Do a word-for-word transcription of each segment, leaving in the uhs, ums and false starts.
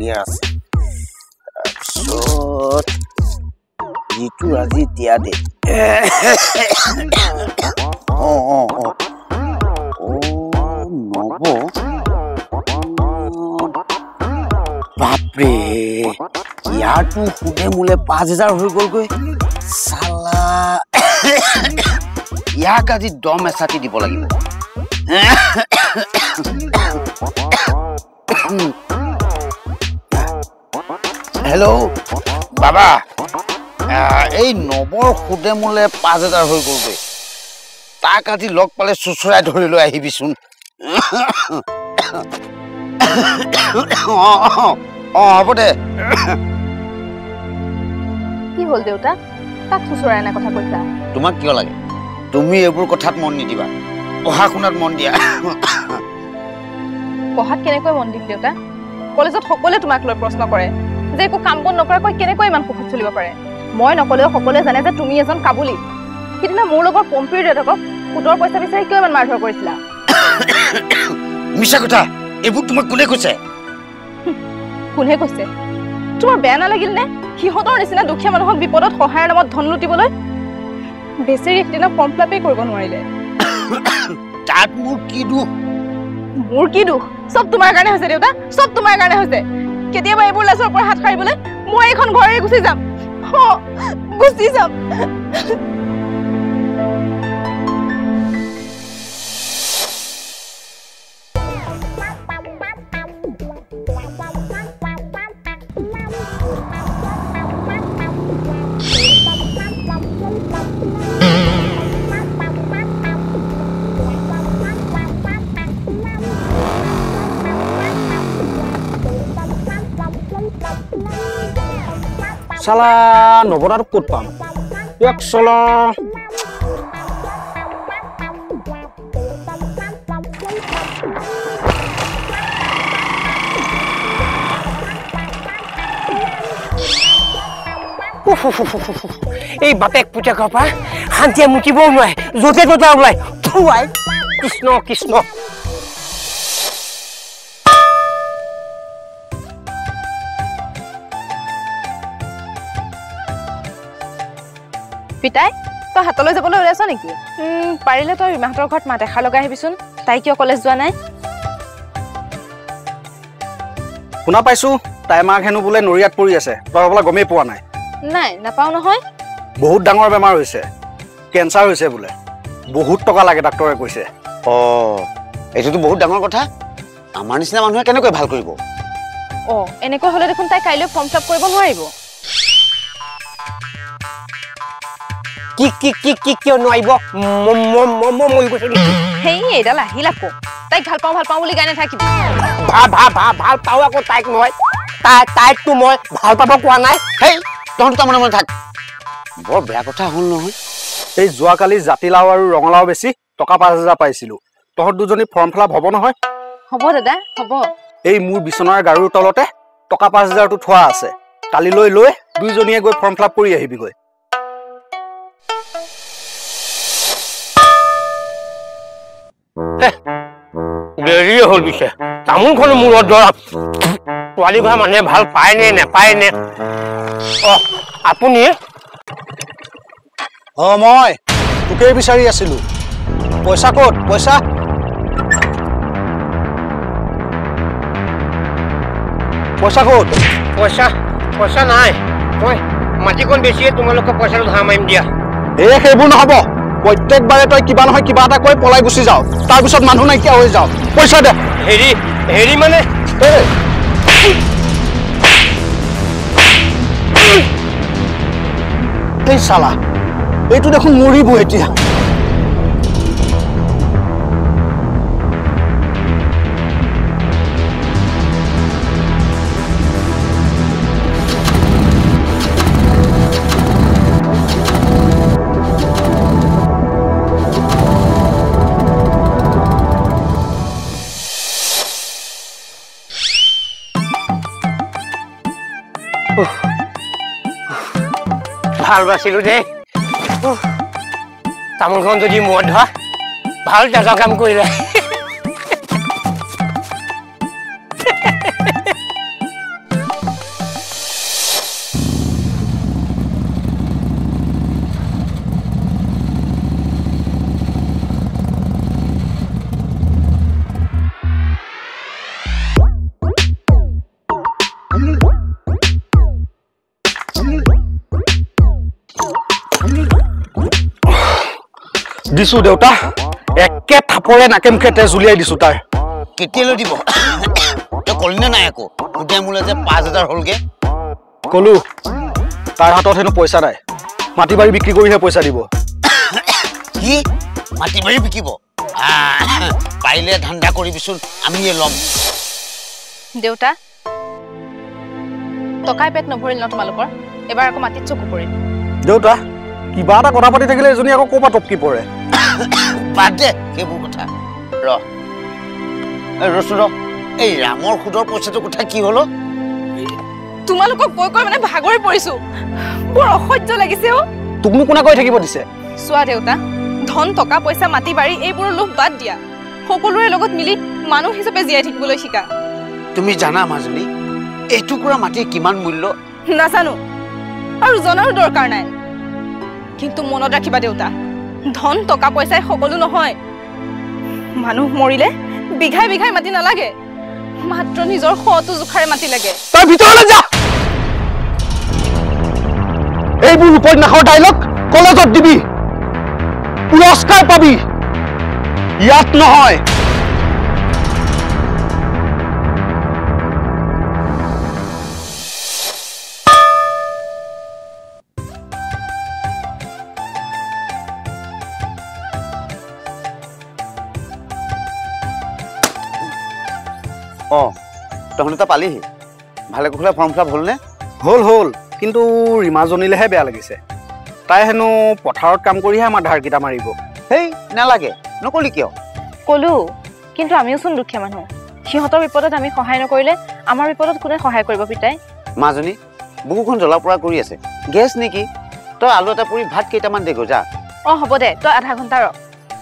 বঢ়িয়া আছে তাৰপিছত ইটো আজি দিয়া দে অ অ অ ও নব বাপৰে ইয়াৰটো সুদে মোলে পাঁচ হাজাৰ হৈ গ'লগৈ চালা ইয়াক আজি দম এচাটি দিব লাগিব হেল্ল' বাবা এই নবৰ সুদে মোলে পাঁচ হাজাৰ হৈ গ'লগৈ তাক আজি লগ পালে চুচৰাই ধৰি লৈ আহিবিচোন অ হ'ব দে কি হ'ল দেউতা কাক চুচৰাই না কথা কৈছা তোমাক কিয় লাগে তুমি এইবোৰ কথাত মন নিদিবা পঢ়া শুনাত মন দিয়া পঢ়াত কেনেকৈ মন দিম দেউতা কলেজত সকলোৱে তোমাক লৈ প্ৰশ্ন কৰে যে একো কাম বন নকৰাকৈ কেনেকৈ ইমান সুখত চলিব পাৰে মই নকলেও সকলোৱে জানে যে তুমি এজন কাবুলী সিদিনা মোৰ লগত পম্পিৰ দেউতাকক সুদৰ পইচা বিচাৰি কিয় ইমান মাৰধৰ কৰিছিলা মিছা কথা এইবোৰ তোমাক কোনে কৈছে কোনে কৈছে তোমাৰ বেয়া নালাগিল নে সিহঁতৰ নিচিনা দুখীয়া মানুহক বিপদত সহায়ৰ নামত ধন লুটিবলৈ বেচেৰি একদিনা ফৰ্ম ফিলাপেই কৰিব নোৱাৰিলে তাত মোৰ কি দুখ মোৰ কি দুখ সব তোমাৰ কাৰণে হৈছে দেউতা সব তোমাৰ কাৰণে হৈছে কেতিয়াবা এইবোৰ লাজৰ পৰা হাত সাৰিবলৈ মই এখন ঘৰে গুচি যাম গুচি যাম সালা নবৰাটো ক'ত পাম এক চলা এই বাপেক পুতেকৰ পৰা শান্তিয়ে মুঠিবও নোৱাৰে য'তে ত'তে ওলাই থুৱাই কৃষ্ণ কৃষ্ণ পিতাই তই হাতলৈ যাবলৈ ওলাইছ নেকি পাৰিলে তই ৰিমাহঁতৰ ঘৰত মাত এষাৰ লগাই আহিবিচোন তাই কিয় কলেজ যোৱা নাই শুনা পাইছো তাই মাক হেনো বোলে নৰিয়াত পৰি আছে তই বোলে গমেই পোৱা নাই নাই নাপাওঁ নহয় বহুত ডাঙৰ বেমাৰ হৈছে কেঞ্চাৰ হৈছে বোলে বহুত টকা লাগে ডাক্তৰে কৈছে অ এইটোতো বহুত ডাঙৰ কথা আমাৰ নিচিনা মানুহে কেনেকৈ ভাল কৰিব অ এনেকৈ হ'লে দেখোন তাই কাইলৈ ফৰ্ম ফিলাপ কৰিব নোৱাৰিব কি কি কি কি কিয় নোৱাৰিব মই কৈছো সেই এইডাল আহিল আকৌ তাইক ভাল পাওঁ ভাল পাওঁ বুলি গাই নাথাকিবি ভা ভা ভা ভাল পাওঁ আকৌ তাইক নহয় তাই তাইকতো মই ভাল পাব কোৱা নাই সেই তহঁত তাৰ মনে মনে থাক বৰ বেয়া কথা হ'ল নহয় এই যোৱাকালি জাতিলাও আৰু ৰঙালাও বেছি টকা পাঁচ হাজাৰ পাইছিলো তহঁত দুজনী ফৰ্ম ফিলাপ হ'ব নহয় হ'ব দাদা হ'ব এই মোৰ বিচনাৰ গাৰুৰ তলতে টকা পাঁচ হাজাৰটো থোৱা আছে কালিলৈ লৈ দুইজনীয়ে গৈ ফৰ্ম ফিলাপ কৰি আহিবিগৈ দেৰি হ'ল পিছে তামোলখনো মূৰত ধৰা ছোৱালী ঘৰ মানুহে ভাল পায় নে নেপায় নে অ আপুনি অ মই তোকেই বিচাৰি আছিলো পইচা ক'ত পইচা পইচা ক'ত পইচা পইচা নাই মই মাটিকণ বেছিয়ে তোমালোকৰ পইচাটো ধাৰ মাৰিম দিয়া এই সেইবোৰ নহ'ব প্ৰত্যেকবাৰে তই কিবা নহয় কিবা এটা কৈ পলাই গুচি যাও তাৰপিছত মানুহ নাইকিয়া হৈ যাও পইচা দে হেৰি হেৰি মানে এই চালা এইটো দেখোন মৰিব এতিয়া ভাল বাছিলো দে তামোলখন যদি মূৰত ধৰা ভাল দাদা কাম কৰিলে দিছো দেউতা একে থাপৰে নাকে মুখে তেজ উলিয়াই দিছো তাৰ কেতিয়ালৈ দিব তই কলি নে নাই আকৌ সুধে মোলে যে পাঁচ হাজাৰ হ'লগে কলো তাৰ হাতত হেনো পইচা নাই মাটি বাৰী বিক্ৰী কৰিহে পইচা দিব কি মাটি বাৰী বিকিব পাৰিলে ধান্দা কৰিবিচোন আমিয়ে ল'ম দেউতা টকাই পেট নভৰিল ন তোমালোকৰ এবাৰ আকৌ মাটিত চকু পৰিল দেউতা কিবা এটা কথা পাতি থাকিলে এজনী আকৌ ক'ৰপা টপকি পৰে বাদ দে সেইবোৰ কথা ৰ ৰচোন ৰ এই ৰামৰ সুদৰ পইচাটোৰ কথা কি হলো তোমালোকক কৈ কৈ মানে ভাগৰি পৰিছো বৰ অসহ্য লাগিছে অ তোকনো কোনে কৈ থাকিব দিছে চোৱা দেউতা ধন টকা পইচা মাটি বাৰী এইবোৰৰ লোভ বাদ দিয়া সকলোৰে লগত মিলি মানুহ হিচাপে জীয়াই থাকিবলৈ শিকা তুমি জানা মাজনী এইটুকুৰা মাটিৰ কিমান মূল্য নাজানো আৰু জনাৰো দৰকাৰ নাই কিন্তু মনত ৰাখিবা দেউতা ধন টকা পইচাই সকলো নহয় মানুহ মৰিলে বিঘাই বিঘাই মাটি নালাগে মাত্ৰ নিজৰ শটো জোখাৰে মাটি লাগে তই ভিতৰলৈ যা এইবোৰ উপন্যাসৰ ডাইলগ কলেজত দিবি পুৰস্কাৰ পাবি ইয়াত নহয় অ তহঁতে তো পালিহি ভালে কুশলে ফৰ্ম ফিল আপ হ'লনে হ'ল হ'ল কিন্তু ৰীমাজনীলেহে বেয়া লাগিছে তাই হেনো পথাৰত কাম কৰিহে আমাৰ ধাৰকেইটা মাৰিব হেই নালাগে নকলি কিয় কলো কিন্তু আমিও চোন দুখীয়া মানুহ সিহঁতৰ বিপদত আমি সহায় নকৰিলে আমাৰ বিপদত কোনে সহায় কৰিব পিতাই মাজনী বুকুখন জ্বলা পোৰা কৰি আছে গেছ নেকি তই আলু এটা পুৰি ভাত কেইটামান দে গো যা অ হ'ব দে তই আধা ঘণ্টা ৰ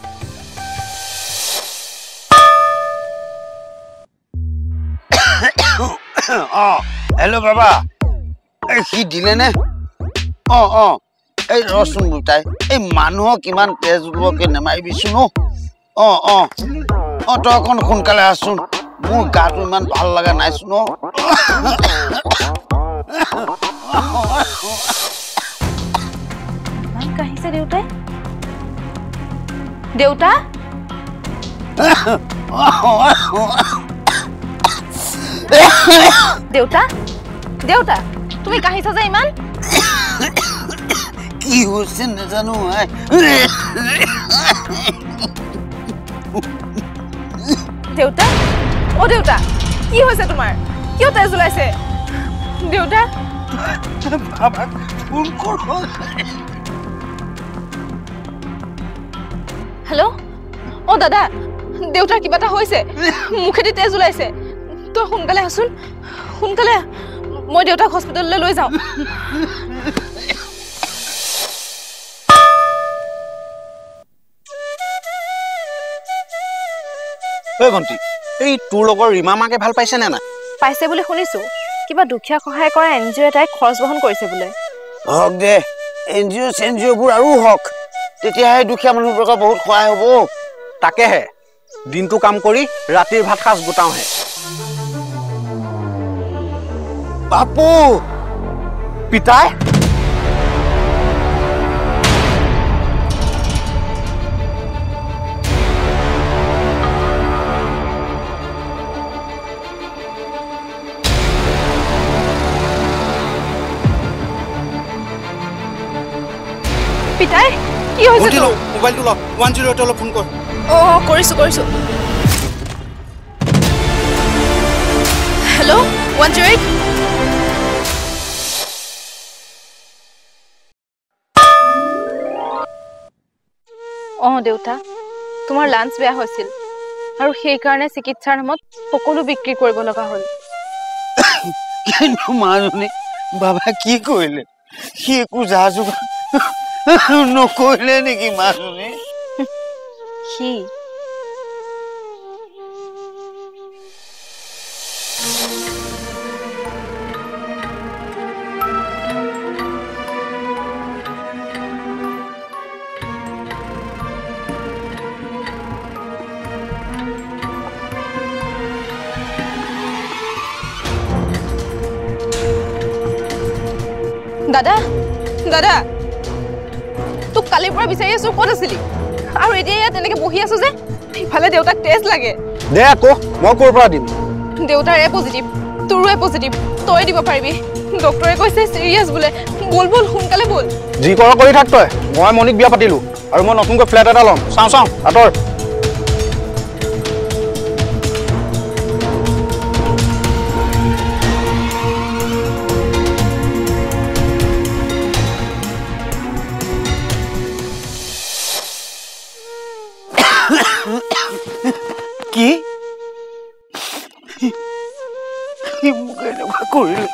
অ হেল্ল' বাবা এই সি দিলে নে অ অ এই ৰচোন বুটাই এই মানুহক কিমান তেজ ওলোৱাকে নেমাৰিবিচোন অ অ অ তই অকণ সোনকালে আছোন মোৰ গাটো ইমান ভাল লগা নাইচোন ইমান কাহিছে দেউতাই দেউতা দেউতা দেউতা তুমি কাহিছা যে ইমান কি হৈছে নাজানো দেউতা অ দেউতা কি হৈছে তোমাৰ কিয় তেজ ওলাইছে দেউতা বাবাক ফোন কৰ হেল্ল' অ দাদা দেউতাৰ কিবা এটা হৈছে মুখেদি তেজ ওলাইছে তই সোনকালে আছোন সোনকালে মই দেউতাক হস্পিটেললৈ লৈ যাওঁ ঐ ভণ্টি এই তোৰ লগৰ ৰীমা মাকে ভাল পাইছে নে নাই পাইছে বুলি শুনিছো কিবা দুখীয়া সহায় কৰা এন জি অ' এটাই খৰচ বহন কৰিছে বোলে হওক দে এন জি অ' চেন জি অ'বোৰ আৰু হওক তেতিয়াহে দুখীয়া মানুহবোৰক বহুত সহায় হ'ব তাকেহে দিনটো কাম কৰি ৰাতিৰ ভাত সাজ গোটাওহে বাপু পিতাই পিতাই কি হৈছে তোৰ মোবাইলটো ল ওৱান জিৰ' এইট অলপ ফোন কৰ অ কৰিছো কৰিছো হেল্ল' ওৱান জিৰ' এইট অ দেউতা তোমাৰ লাঞ্চ বেয়া হৈছিল আৰু সেইকাৰণে চিকিৎসাৰ নামত সকলো বিক্ৰী কৰিব লগা হ'ল কিন্তু মাজনী বাবা কি কৰিলে সি একো যা যোগাৰ নকৰিলে নেকি মাজনী সি দাদা দাদা তোক কালিৰ পৰা বিচাৰি আছো ক'ত আছিলি আৰু এতিয়া ইয়াত তেনেকে বহি আছো যে ইফালে দেউতাক টেষ্ট লাগে দে আকৌ মই ক'ৰ পৰা দিম দেউতাৰ এ পজিটিভ তোৰো এ পজিটিভ তই দিব পাৰিবি ডক্টৰে কৈছে সিৰিয়াছ বোলে বল বল সোনকালে বল যি কৰ কৰি থাক তই মই মনিক বিয়া পাতিলো আৰু মই নতুনকৈ ফ্লেট এটা ল'ম চাওঁ চাওঁ আঁতৰ কি মোক এনেকুৱা কৰিলে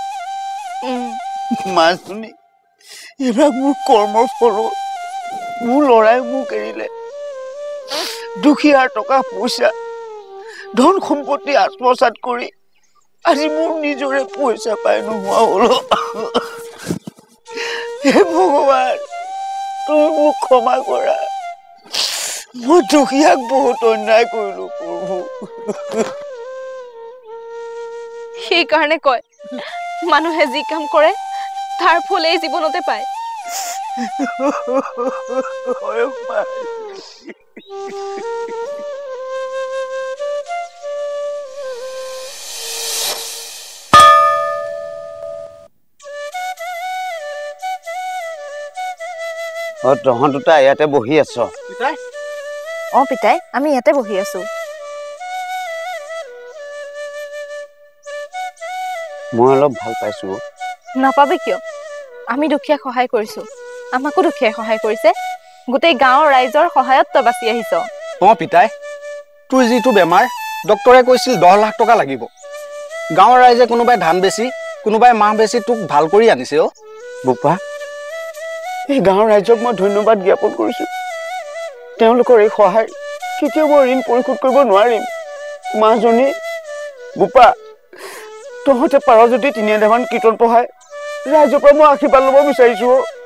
মাজনী এইবাৰ মোৰ কৰ্মৰ ফলত মোৰ ল'ৰাই মোক এৰিলে দুখীয়াৰ টকা পইচা ধন সম্পত্তি আত্মসাৎ কৰি আজি মোৰ নিজৰে পইচা পাই নোহোৱা হলো হে ভগৱান তুমি মোক ক্ষমা কৰা মই দুখীয়াক বহুত অন্যায় কৰিলো প্ৰভু সেইকাৰণে কয় মানুহে যি কাম কৰে তাৰ ফল এই জীৱনতে পায় অ তহঁত দুটা ইয়াতে বহি আছ অ পিতাই আমি ইয়াতে বহি আছো মই অলপ ভাল পাইছো নাপাবি কিয় আমি দুখীয়াক সহায় কৰিছো আমাকো দুখীয়াই সহায় কৰিছে গোটেই গাঁৱৰ ৰাইজৰ সহায়ত তই বাচি আহিছ অ পিতাই তোৰ যিটো বেমাৰ ডক্টৰে কৈছিল দহ লাখ টকা লাগিব গাঁৱৰ ৰাইজে কোনোবাই ধান বেছি কোনোবাই মাহ বেছি তোক ভাল কৰি আনিছে অ বোপা এই গাঁৱৰ ৰাইজক মই ধন্যবাদ জ্ঞাপন কৰিছো তেওঁলোকৰ এই সহায় কেতিয়াও মই ঋণ পৰিশোধ কৰিব নোৱাৰিম মাজনী বোপা তহঁতে পাৰ যদি তিনি আধামান কীৰ্তন পঢ়াই ৰাইজৰ পৰা মই আশীৰ্বাদ ল'ব বিচাৰিছো